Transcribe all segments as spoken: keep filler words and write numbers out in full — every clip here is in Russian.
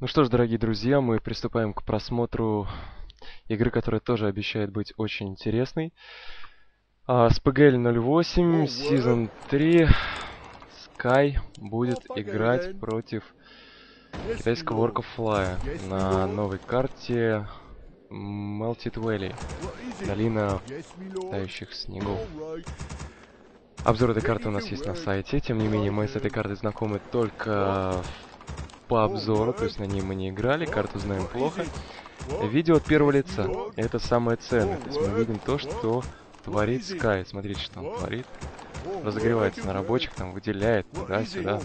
Ну что ж, дорогие друзья, мы приступаем к просмотру игры, которая тоже обещает быть очень интересной. А, эс пи джи эл ноль восемь, сезон три. Sky будет играть против китайского Orc of Fly на новой карте Melted Valley, долина тающих снегов. Обзор этой карты у нас есть на сайте, тем не менее мы с этой картой знакомы только по обзору, то есть на ней мы не играли, карту знаем плохо. Видео от первого лица, это самое ценное, то есть мы видим то, что творит Sky. Смотрите, что он творит. Разогревается на рабочих, там выделяет туда-сюда.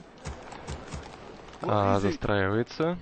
А, застраивается.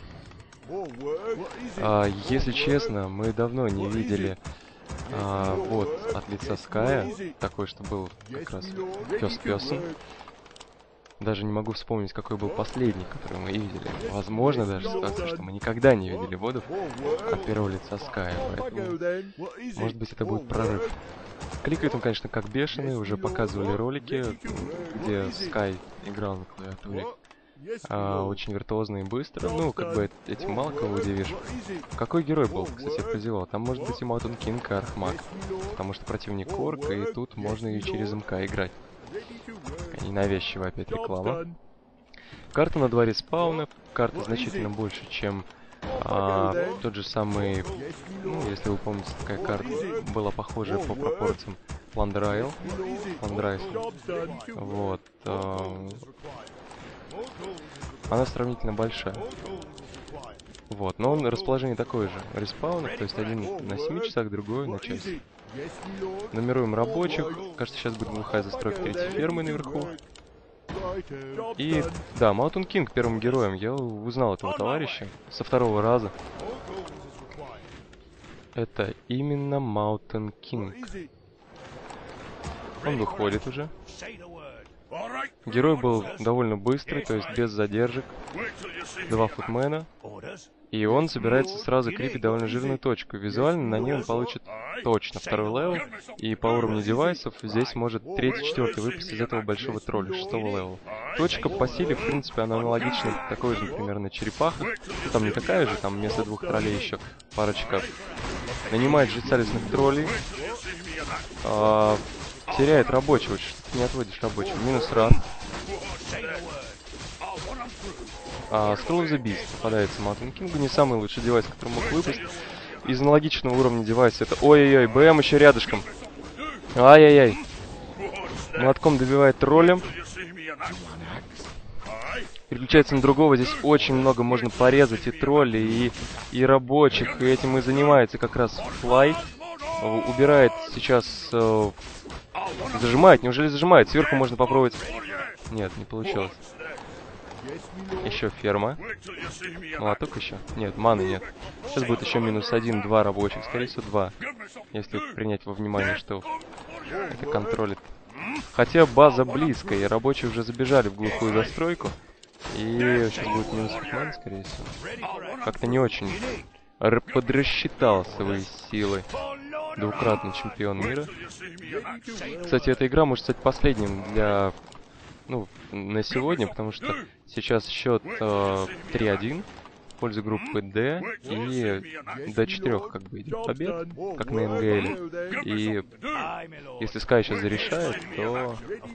А, если честно, мы давно не видели а, вот от лица Sky такой, что был как раз пес песом. Даже не могу вспомнить, какой был последний, который мы видели. Возможно даже ситуация, что мы никогда не видели водов от первого лица Sky, поэтому, может быть, это будет прорыв. Кликает он, конечно, как бешеный, уже показывали ролики, где Sky играл на клавиатуре. А, очень виртуозно и быстро, ну, как бы этим мало кого удивишь. Какой герой был, кстати, повезло. Там может быть и Mountain King, и Архмаг, потому что противник Орк, и тут можно и через МК играть. Ненавязчивая опять реклама. Карта на два респауна. Карта значительно больше, чем а, тот же самый, ну, если вы помните, такая карта была похожая по пропорциям Пландрайл. Пландрайс. Вот. А, она сравнительно большая. Вот, но он расположение такое же. Респауна, то есть один на семи часах, другой на час. Нумеруем рабочих. Кажется, сейчас будет глухая застройка третьей фермы наверху. И, да, Mountain King первым героем. Я узнал этого товарища со второго раза. Это именно Mountain King. Он выходит уже. Герой был довольно быстрый, то есть без задержек. Два футмена. И он собирается сразу крипить довольно жирную точку. Визуально на ней он получит точно второй левел. И по уровню девайсов здесь может третий, четвертый выпасть из этого большого тролля, шестого левела. Точка по силе, в принципе, она аналогична такой же, например, на черепахах. Ну, там не такая же, там вместо двух троллей еще парочка. Нанимает жреца лесных троллей. А, теряет рабочего, что ты не отводишь рабочего. Минус раз. А, Scroll of the Beast попадается Mountain King, не самый лучший девайс, который мог выпасть. Из аналогичного уровня девайса это... Ой-ой-ой, БМ еще рядышком. Ай-яй-яй. Молотком добивает троллем. Переключается на другого, здесь очень много можно порезать и троллей, и, и рабочих, и этим и занимается как раз Флай. Убирает сейчас... Э, зажимает, неужели зажимает? Сверху можно попробовать... Нет, не получилось. Еще ферма. Молоток еще? Нет, маны нет. Сейчас будет еще минус один, два рабочих. Скорее всего, два. Если принять во внимание, что это контролит. Хотя база близкая, и рабочие уже забежали в глухую застройку. И сейчас будет минус маны, скорее всего. Как-то не очень подрасчитал свои силы двукратный чемпион мира. Кстати, эта игра может стать последним для... Ну, на сегодня, потому что сейчас счет э, три один в пользу группы D, и до четырёх как бы идет побед, как на эн гэ эл. И если Sky сейчас зарешает, то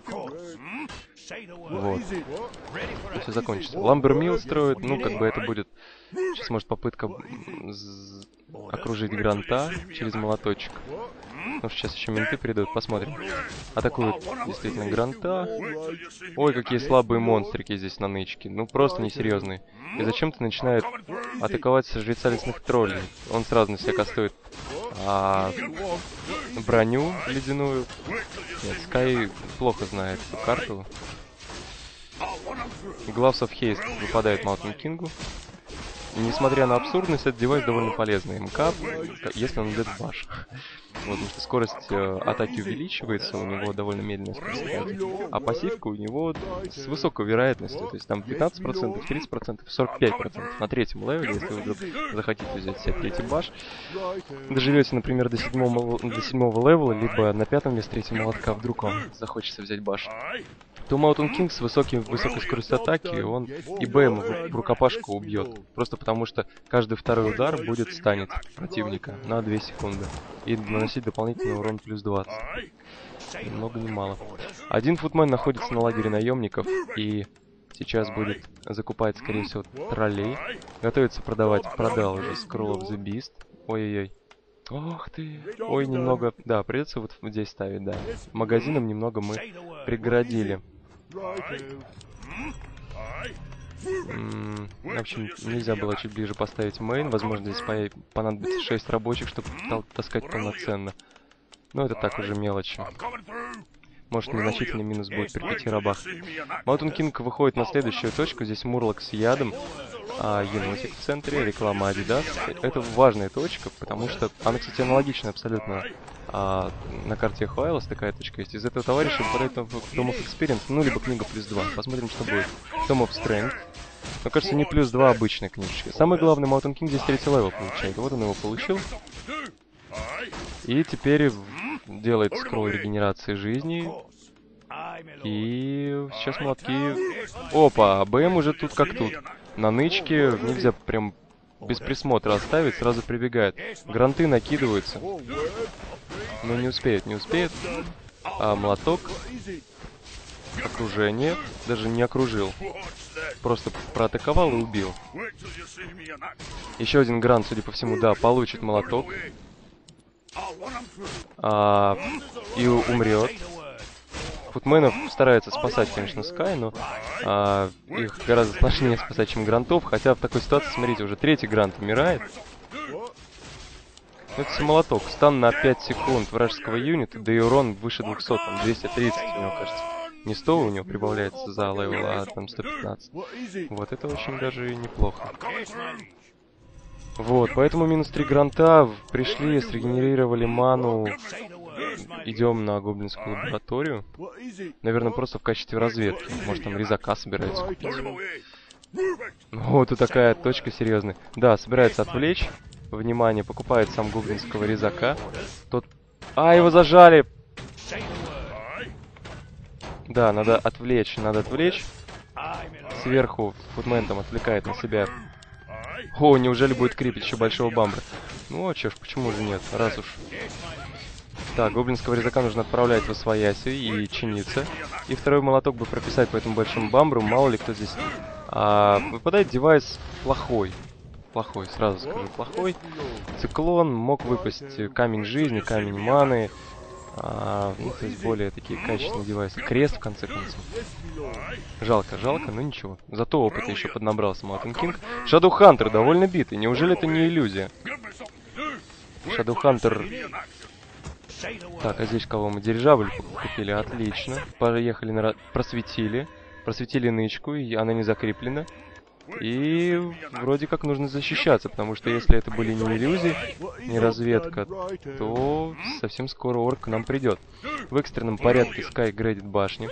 вот, все закончится. Ламбермилл строит, ну, как бы это будет... Сейчас может попытка окружить Гранта через молоточек. Потому что сейчас еще менты придут, посмотрим. Атакуют действительно Гранта. Ой, какие слабые монстрики здесь на нычке. Ну, просто несерьезные. И зачем-то начинает атаковать жреца лесных троллей. Он сразу на себя кастует а, броню ледяную. Нет, Sky плохо знает эту карту. Gloves of Haste выпадает Mountain King'у. И несмотря на абсурдность, этот девайс довольно полезный. МК, если он идет в баш. Вот, потому что скорость э, атаки увеличивается, у него довольно медленная скорость атаки. А пассивка у него с высокой вероятностью. То есть там пятнадцать процентов, тридцать процентов, сорок пять процентов на третьем левеле, если вы вдруг захотите взять себе третий баш. Доживете, например, до седьмого, до седьмого левела, либо на пятом вместо третьего молотка, вдруг вам захочется взять баш. то Mountain King с высоким, высокой скоростью атаки, он и Бэм в рукопашку убьет. Просто потому что каждый второй удар будет станет противника на две секунды. И наносить дополнительный урон плюс двадцать. Ни много ни мало. Один футмен находится на лагере наемников и сейчас будет закупать, скорее всего, троллей. Готовится продавать, продал уже Scroll of the Beast. Ой-ой-ой. Ох ты. Ой, немного... Да, придется вот здесь ставить, да. Магазином немного мы преградили. М-м, в общем, нельзя было чуть ближе поставить мейн. Возможно, здесь понадобится шесть рабочих, чтобы таскать полноценно. Но это так уже мелочи. Может, незначительный минус будет при пяти рабах. Mountain King выходит на следующую точку. Здесь Мурлок с ядом. А, енотик в центре, реклама Adidas. Это важная точка, потому что она, кстати, аналогична абсолютно а, на карте Хайлос. Такая точка есть. Из этого товарища выпадает Tom of Experience, ну, либо книга плюс два. Посмотрим, что будет. Tom of Strength. Но, кажется, не плюс два обычной книжечки. Самое главное, Mountain King здесь третий левел получает. Вот он его получил. И теперь делает скролл регенерации жизни. И сейчас молотки... Опа, БМ уже тут как тут. На нычке нельзя прям без присмотра оставить, сразу прибегает. Гранты накидываются. Но не успеет, не успеет. А молоток... Окружение. Даже не окружил. Просто проатаковал и убил. Еще один грант, судя по всему, да, получит молоток. А, и умрет. Футменов старается спасать, конечно, Скай, но а, их гораздо сложнее спасать, чем грантов. Хотя в такой ситуации, смотрите, уже третий грант умирает. Это молоток. Стан на пять секунд вражеского юнита, да и урон выше двухсот, там двести тридцать у него, кажется. Не сто у него прибавляется за левел, а там сто пятнадцать. Вот это очень даже неплохо. Вот, поэтому минус три гранта, пришли, срегенерировали ману. Идем на гоблинскую лабораторию. Наверное, просто в качестве разведки. Может, там резака собирается купить. Вот тут такая точка серьезная. Да, собирается отвлечь внимание, покупает сам гоблинского резака. Тот... А, его зажали! Да, надо отвлечь, надо отвлечь. Сверху футмен там отвлекает на себя. О, неужели будет крипить еще большого бамбра? Ну, а чё ж, почему же нет, раз уж... Так, гоблинского резака нужно отправлять в освояси и чиниться. И второй молоток бы прописать по этому большому бамбру. Мало ли кто здесь... А, выпадает девайс плохой. Плохой, сразу скажу, плохой. Циклон, мог выпасть камень жизни, камень маны. А, ну, то есть более такие качественные девайсы. Крест, в конце концов. Жалко, жалко, но ничего. Зато опыта еще поднабрался Mountain King. Shadow Hunter довольно битый. Неужели это не иллюзия? Shadow Hunter... Так, а здесь кого мы? Дирижабль купили, отлично. Поехали на... Просветили. Просветили нычку, и она не закреплена. И вроде как нужно защищаться, потому что если это были не иллюзии, не разведка, то совсем скоро орк к нам придет. В экстренном порядке Скай грейдит башни.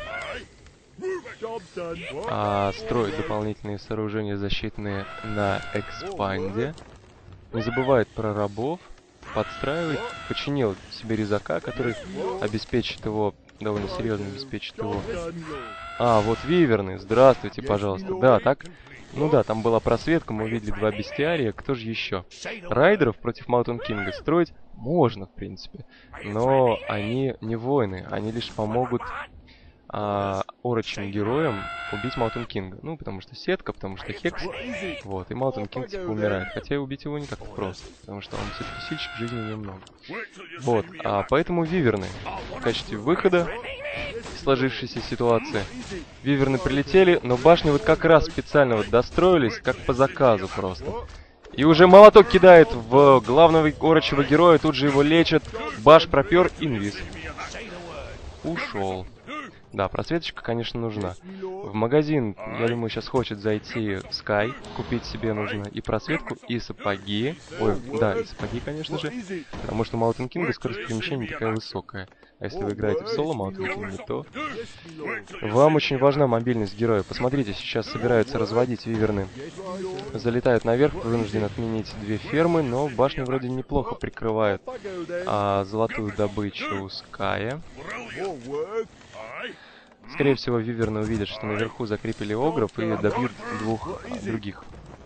А, строит дополнительные сооружения защитные на экспанде. Не забывает про рабов. Подстраивает, починил себе резака, который обеспечит его, довольно серьезно обеспечит его. А, вот виверны, здравствуйте, пожалуйста. Да, так, ну да, там была просветка, мы увидели два бестиария, кто же еще? Райдеров против Mountain King строить можно, в принципе, но они не воины, они лишь помогут а, орочим героям убить Mountain King. Ну, потому что сетка, потому что хекс. Вот, и Mountain King типа умирает. Хотя и убить его не так просто, потому что он все-таки сильщик, жизни немного. Вот, а поэтому виверны в качестве выхода из сложившейся ситуации. Виверны прилетели, но башни вот как раз специально вот достроились, как по заказу просто. И уже молоток кидает в главного орочего героя, тут же его лечат. Баш пропер, инвиз. Ушел. Да, просветочка, конечно, нужна. В магазин, я думаю, сейчас хочет зайти Скай. Купить себе нужно и просветку, и сапоги. Ой, да, и сапоги, конечно же. Потому что у Mountain King скорость перемещения такая высокая. А если вы играете в соло Mountain King, то вам очень важна мобильность героя. Посмотрите, сейчас собираются разводить виверны. Залетают наверх, вынужден отменить две фермы, но башня вроде неплохо прикрывает а, золотую добычу Ская. Скорее всего, виверны увидят, что наверху закрепили огров и добьют двух других.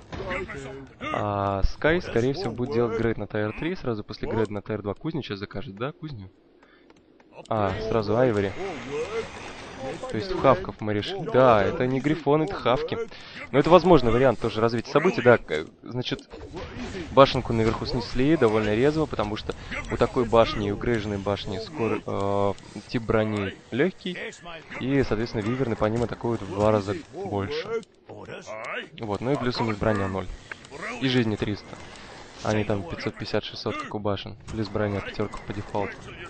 А Скай, скорее всего, будет делать грейд на Тайр три. Сразу после грейда на Тайр два кузню сейчас закажет, да, кузню? А, сразу Айвори. То есть хавков мы решили. Да, это не грифон, это хавки. Но это возможный вариант тоже развития событий. Да, значит, башенку наверху снесли довольно резво, потому что у такой башни, у грейжной башни скоро, э, тип брони легкий. И, соответственно, виверны по ним атакуют в два раза больше. Вот, ну и плюс у них броня ноль. И жизни триста. Они там пятьсот пятьдесят шестьсот, как у башен. Плюс броня пятерка по дефолту.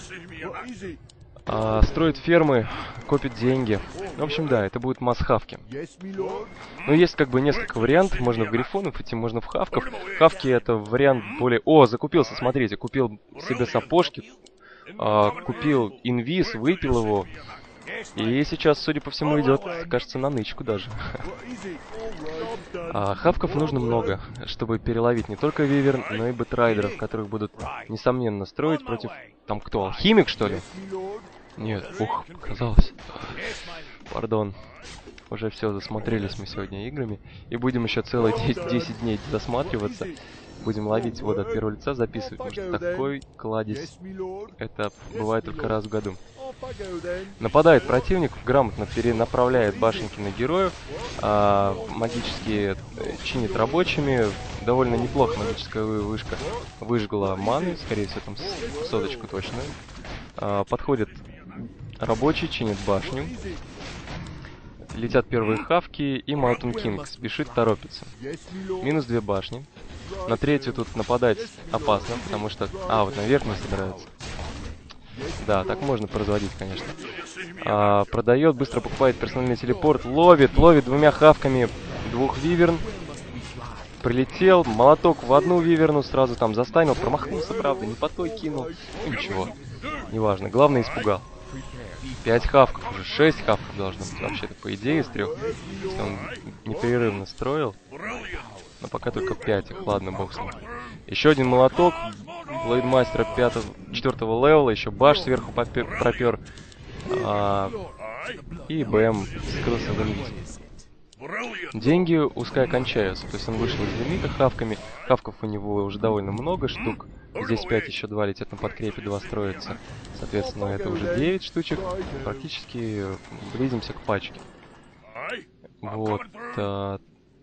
А, строит фермы, копит деньги. В общем, да, это будут масс-хавки. Но есть как бы несколько вариантов. Можно в грифонов идти, можно в хавков. Хавки это вариант более... О, закупился, смотрите, купил себе сапожки, а, купил инвиз, выпил его. И сейчас, судя по всему, идет, кажется, на нычку даже. А, хавков нужно много, чтобы переловить не только виверн, но и бэтрайдеров, которых будут, несомненно, строить против... Там кто, алхимик, что ли? Нет, ух, показалось. Пардон. Уже все, засмотрелись мы сегодня играми. И будем еще целые десять дней засматриваться. Будем ловить воду от первого лица, записывать. Потому что такой кладезь, это бывает только раз в году. Нападает противник, грамотно перенаправляет башенки на героев. А, магические чинит рабочими. Довольно неплохо магическая вышка выжгла маны. Скорее всего, там соточку точно. А, подходит рабочий, чинит башню. Летят первые хавки, и Mountain King спешит, торопится. Минус две башни. На третью тут нападать опасно, потому что... А, вот наверх не собираются. Да, так можно производить, конечно. А, продает, быстро покупает персональный телепорт. Ловит, ловит двумя хавками двух виверн. Прилетел, молоток в одну виверну, сразу там застанил. Промахнулся, правда, не по той кинул. Ну, ничего, неважно. Главное, испугал. Пять хавков, уже шесть хавков должно быть вообще-то, по идее, из трех. Если он непрерывно строил. Но пока только пять их, ладно, бог с ним. Еще один молоток. Блейдмастера пятого, четвертого левела, еще баш сверху попер, пропер. А, и БМ скрылся в инвизе. Деньги у Скай кончаются, то есть он вышел из лимита хавками. Хавков у него уже довольно много штук. Здесь пять, еще два летят на подкрепе, два строятся. Соответственно, это уже девять штучек. Практически близимся к пачке. Вот. А...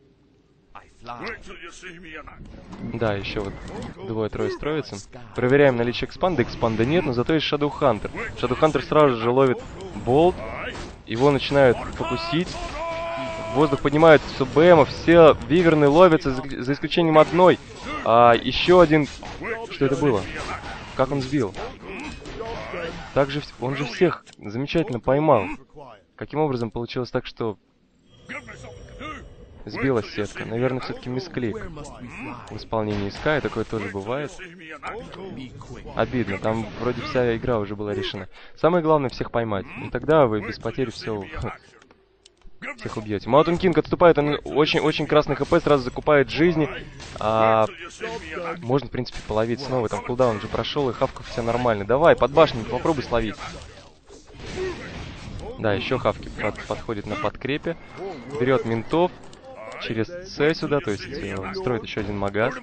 Да, еще вот двое-трое строятся. Проверяем наличие экспанда. Экспанда нет, но зато есть Shadow Hunter. Shadow Hunter сразу же ловит болт. Его начинают фокусить. В воздух поднимают все БМов, все виверны ловятся, за, за исключением одной. А еще один... Что это было? Как он сбил? Также он же всех замечательно поймал. Каким образом получилось так, что... Сбилась сетка. Наверное, все-таки мисклик в исполнении Скай. Такое тоже бывает. Обидно. Там вроде вся игра уже была решена. Самое главное всех поймать. И тогда вы без потерь все... Всех убьете. Mountain King отступает. Он очень-очень красный хп. Сразу закупает жизни. А... Можно, в принципе, половить снова. Там кулдаун уже прошел. И хавков все нормально. Давай, под башню попробуй словить. Да, еще хавки под, подходит на подкрепе. Берет ментов. Через С сюда, то есть э, строит еще один магаз.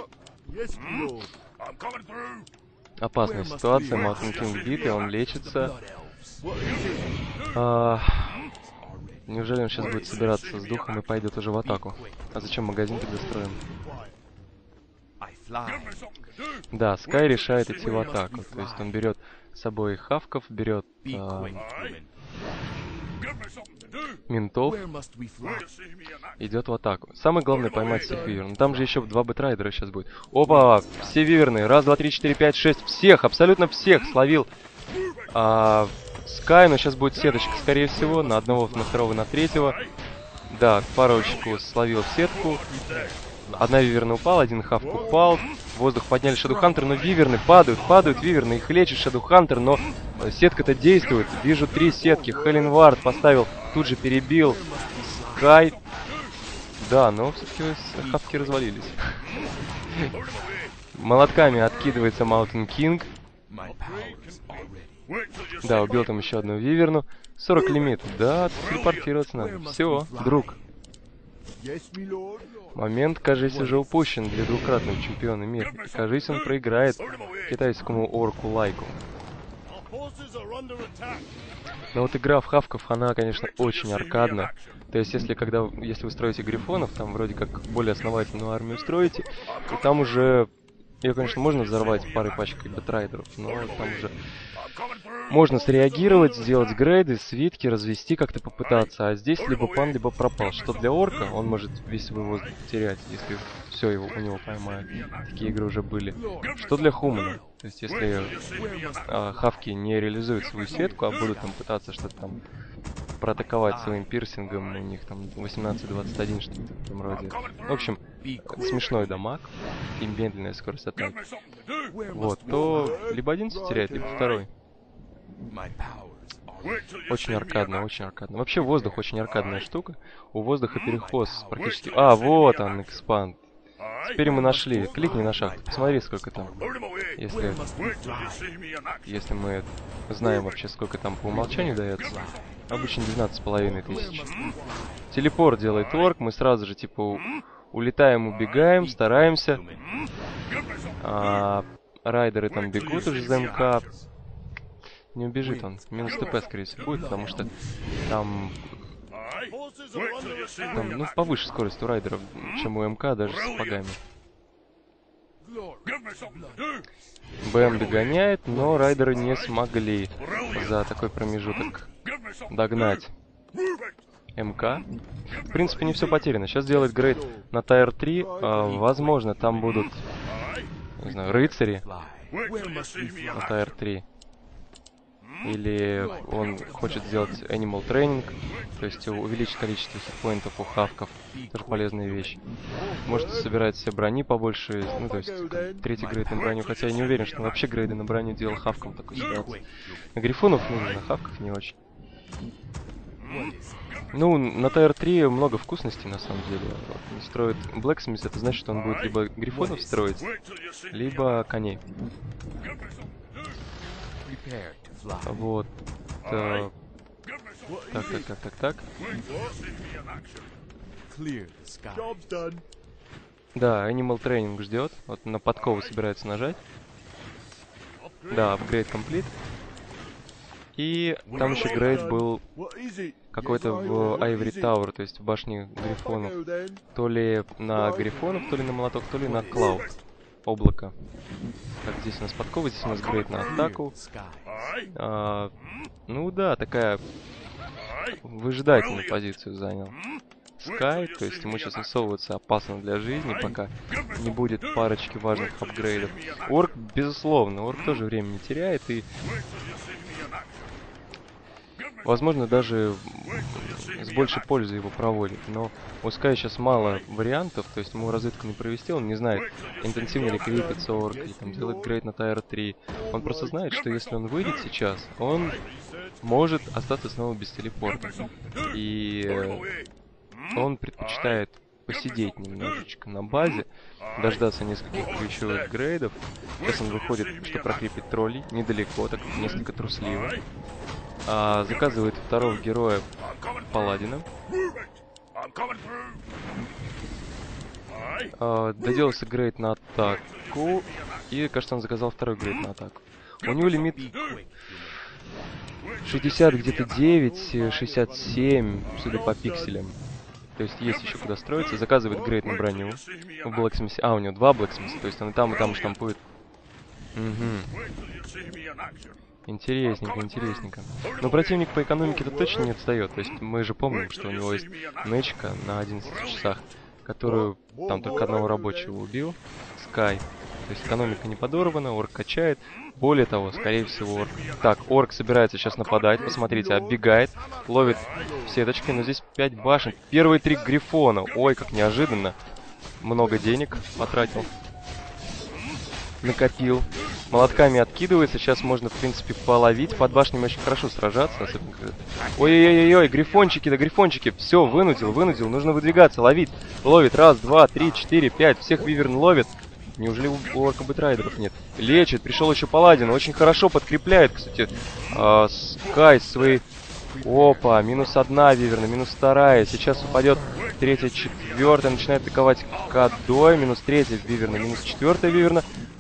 Опасная ситуация, Mountain King бит, и он лечится. А, неужели он сейчас будет собираться с духом и пойдет уже в атаку? А зачем магазин тогда строим? Да, Скай решает идти в атаку. То есть он берет с собой хавков, берет... А, ментов, идет в атаку. Самое главное поймать всех виверн. Там же еще два бэтрайдера сейчас будет. Опа, все виверны. Раз, два, три, четыре, пять, шесть. Всех, абсолютно всех словил. А, Скай, но сейчас будет сеточка, скорее всего. На одного, на второго, на третьего. Да, парочку словил в сетку. Одна виверна упала, один хавк упал. В воздух подняли Shadow Hunter, но виверны падают, падают виверны. Их лечит Shadow Hunter, но сетка-то действует. Вижу три сетки. Хеленвард поставил, тут же перебил. Скай. Да, но все-таки хавки развалились. Молотками откидывается Mountain King. Да, убил там еще одну виверну. сорок лимит. Да, телепортироваться надо. Все, друг. Момент, кажись, уже упущен для двукратного чемпиона мира. Кажись, он проиграет китайскому орку Лайку. Но вот игра в хавков, она, конечно, очень аркадная. То есть, если когда, если вы строите грифонов, там вроде как более основательную армию строите, то там уже ее, конечно, можно взорвать парой пачкой бэтрайдеров, но там уже можно среагировать, сделать грейды, свитки, развести, как-то попытаться. А здесь либо пан, либо пропал. Что для орка, он может весь свой воздух потерять, если все его у него поймают. Такие игры уже были. Что для хумана? То есть, если э, хавки не реализуют свою сетку, а будут там пытаться что-то там проатаковать своим пирсингом, у них там восемнадцать двадцать один, что-то в этом роде. В общем, смешной дамаг и медленная скорость атаки. Вот, то либо один теряет, либо второй. Очень аркадно, очень аркадно. Вообще воздух очень аркадная штука. У воздуха перехоз практически... А, вот он, экспанд. Теперь мы нашли. Кликни на шахту, посмотри, сколько там. Если, если мы знаем вообще, сколько там по умолчанию дается. Обычно двенадцать с половиной тысяч. Телепорт делает орк, мы сразу же типа улетаем, убегаем, стараемся. А, райдеры там бегут уже за МК. Не убежит он. Минус ТП, скорее всего, будет, потому что там... Там, ну, повыше скорость у райдеров, чем у МК, даже с сапогами. БМ догоняет, но райдеры не смогли за такой промежуток догнать МК. В принципе, не все потеряно. Сейчас делает грейд на Тайр три. А, возможно, там будут, не знаю, рыцари на Тайр три. Или он хочет сделать Animal Training, то есть увеличить количество хитпоинтов у хавков. Тоже полезная вещь. Может собирать себе брони побольше, ну то есть третий грейд на броню, хотя я не уверен, что он вообще грейды на броню делал хавком в такой ситуации. На грифонов нужно, на хавках не очень. Ну, на Тайр три много вкусностей на самом деле. Он строит Blacksmith, это значит, что он будет либо грифонов строить, либо коней. Вот. Так, так, так, так, так, так. Да, Animal Training ждет. Вот на подкову собирается нажать. Да, апгрейд комплит. И там еще грейд был какой-то в Ivory Tower, то есть в башне грифонов. То ли на грифонов, то ли на молоток, то ли на Клауд. Облако. Так, здесь у нас подкова, здесь у нас грейд на атаку. А, ну да, такая выжидательную позицию занял Скай, то есть ему сейчас высовываться опасно для жизни, пока не будет парочки важных апгрейдов. Орк, безусловно, орк тоже время не теряет и, возможно, даже с большей пользой его проводит. Но у Скай сейчас мало вариантов, то есть ему разведку не провести, он не знает, интенсивно ли крепится орк, или там делает грейд на Тайр три. Он просто знает, что если он выйдет сейчас, он может остаться снова без телепорта. И он предпочитает посидеть немножечко на базе, дождаться нескольких ключевых грейдов. Сейчас он выходит, чтобы прокрепить троллей, недалеко, так несколько трусливо. А, заказывает второго героя Паладина. А, доделался грейд на атаку. И, кажется, он заказал второй грейд на атаку. У него лимит шестьдесят где-то девять, шестьдесят семь, судя по пикселям. То есть есть еще куда строиться. Заказывает грейд на броню. В Blacksmith. А, у него два Blacksmith. То есть он и там, и там штампует. Угу. Интересненько, интересненько. Но противник по экономике-то точно не отстает. То есть мы же помним, что у него есть нечка на одиннадцати часах, которую там только одного рабочего убил. Скай. То есть экономика не подорвана, орк качает. Более того, скорее всего, орк... Так, орк собирается сейчас нападать. Посмотрите, оббегает, ловит сеточкой. Но здесь пять башен. Первый трик Грифона. Ой, как неожиданно. Много денег потратил. Накопил. Молотками откидывается. Сейчас можно, в принципе, половить. Под башнями очень хорошо сражаться. Ой-ой-ой-ой, грифончики, да грифончики. Все, вынудил, вынудил. Нужно выдвигаться, ловить. Ловит. Раз, два, три, четыре, пять. Всех виверн ловит. Неужели у, у Орка Бэтрайдеров нет? Лечит, пришел еще Паладин, очень хорошо подкрепляет, кстати, э, Скай свои... Опа, минус одна Виверна, минус вторая, сейчас упадет третья, четвертая, начинает атаковать Кадой, минус третья Виверна, минус четвертая Виверна.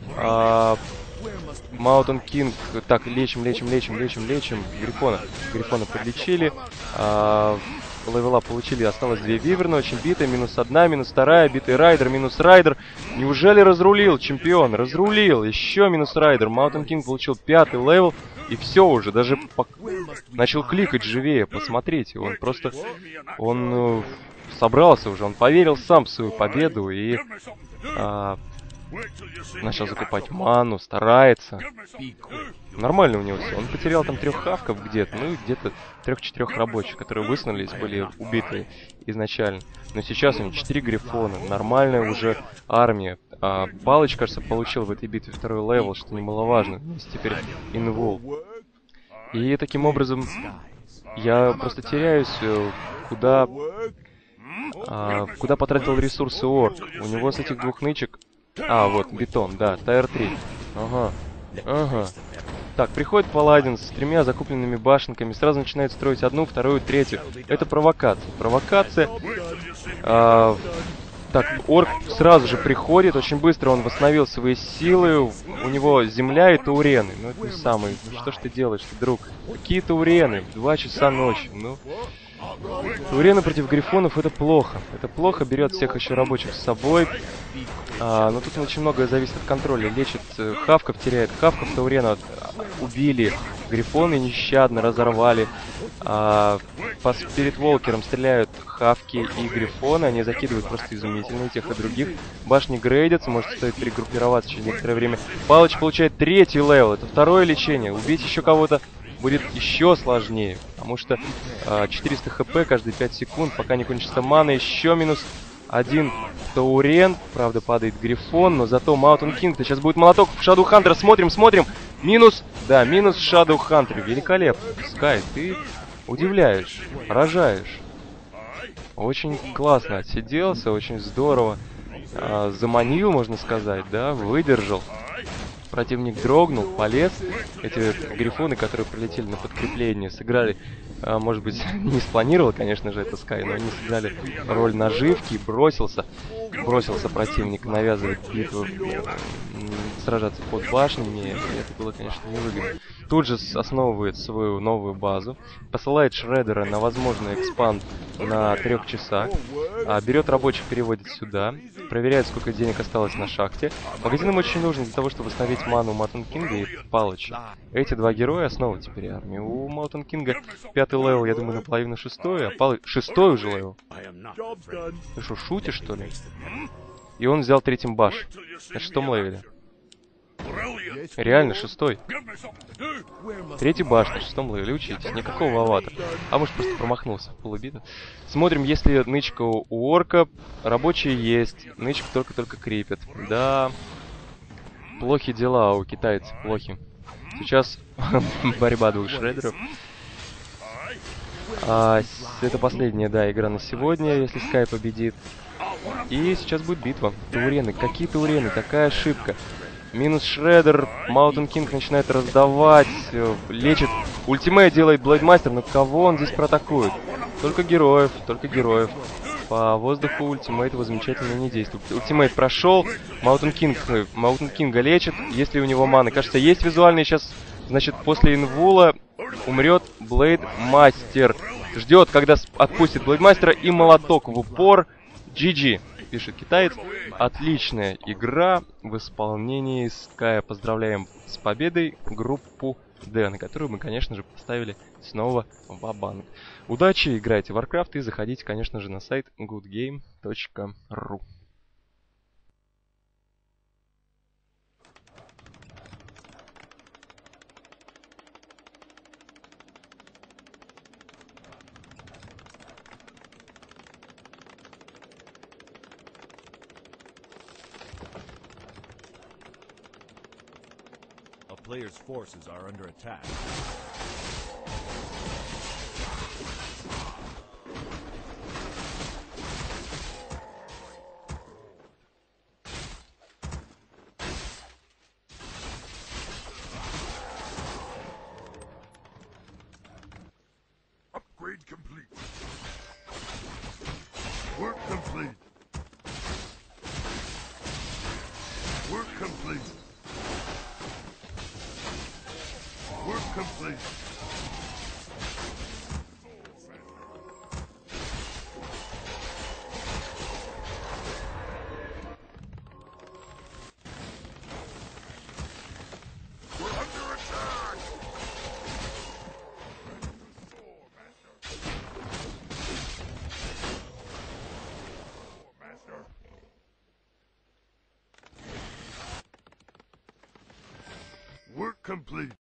Маунтин Кинг, так, лечим, лечим, лечим, лечим, лечим, Грифона, Грифона подлечили, а, левела получили, осталось две Виверны, очень битые, минус одна, минус вторая, битый Райдер, минус Райдер, неужели разрулил чемпион, разрулил, еще минус Райдер, Маунтин Кинг получил пятый левел, и все уже, даже по... начал кликать живее, посмотрите, он просто, он э, собрался уже, он поверил сам в свою победу и... А, начал закупать ману, старается. Нормально у него все. Он потерял там трех хавков где-то, ну и где-то трех-четырех рабочих, которые высунулись, были убиты изначально. Но сейчас у него четыре грифона, нормальная уже армия. А Палыч, кажется, получил в этой битве второй левел, что немаловажно. Есть теперь инвол. И таким образом я просто теряюсь, куда, а, куда потратил ресурсы Орк. У него с этих двух нычек... А, вот, бетон, да, Тайр три. Ага, ага. Так, приходит Паладин с тремя закупленными башенками, сразу начинает строить одну, вторую, третью. Это провокация. Провокация. А, так, Орк сразу же приходит, очень быстро он восстановил свои силы. У него земля и таурены. Ну, это не самое. Ну, что ж ты делаешь, ты, друг? Какие таурены? В два часа ночи. Ну... Таурены против грифонов это плохо. Это плохо, берет всех еще рабочих с собой. А, но тут очень многое зависит от контроля. Лечит э, хавков, теряет хавков, таурена убили. Грифоны нещадно разорвали. А, по спиритволкерам стреляют хавки и грифоны. Они закидывают просто изумительно и тех и других. Башни грейдятся, может стоит перегруппироваться через некоторое время. Палыч получает третий левел. Это второе лечение. Убить еще кого-то будет еще сложнее, потому что э, четыреста хп каждые пять секунд, пока не кончится мана, еще минус один таурен, правда падает грифон, но зато Маунтин Кинг, сейчас будет молоток в Shadow Hunter, смотрим, смотрим, минус, да, минус Shadow Hunter, великолепно, Скай, ты удивляешь, поражаешь, очень классно отсиделся, очень здорово, э, заманил, можно сказать, да, выдержал. Противник дрогнул, полез. Эти грифоны, которые прилетели на подкрепление, сыграли, а, может быть, не спланировал, конечно же, это Скай, но они сыграли роль наживки, бросился, бросился противник навязывать битву, сражаться под башнями, и это было, конечно, невыгодно. Тут же основывает свою новую базу, посылает Шреддера на возможный экспанд на трех часах, а, берет рабочих, переводит сюда, проверяет, сколько денег осталось на шахте. Магазин им очень нужен для того, чтобы восстановить ману Маунтин Кинга и Палыча. Эти два героя основа теперь армии. У Маунтин Кинга пятый левел, я думаю, наполовину шестой, а Палыч... Шестой уже левел. Ты что, шутишь, что ли? И он взял третьим баш. На шестом левеле. Реально, шестой. Третий баш на шестом левеле, учитесь. Никакого аватара. А может, просто промахнулся в полубитве. Смотрим, если нычка у орка. Рабочие есть. Нычка только-только крепит. Да. Плохи дела у китайцев, плохи. Сейчас борьба двух шреддеров. А, это последняя, да, игра на сегодня, если Скай победит. И сейчас будет битва. Таурены. Какие таурены? Такая ошибка. Минус Шреддер, Маунтин Кинг начинает раздавать, лечит. Ультимейт делает Блейдмастер, но кого он здесь проатакует? Только героев, только героев. По воздуху ультимейт его замечательно не действует. Ультимейт прошел, Маунтин Кинг, Маунтин Кинга лечит, есть ли у него маны? Кажется, есть визуальный, сейчас, значит, после инвула умрет Блейдмастер. Ждет, когда отпустит Блейдмастера, и молоток в упор. джи джи. Пишет китаец. Отличная игра в исполнении Ская. Поздравляем с победой группу D, на которую мы, конечно же, поставили снова ва-банк. Удачи, играйте в Warcraft и заходите, конечно же, на сайт good game точка ru. Player's forces are under attack. Work complete. Work complete. We're under attack. Master. Work complete.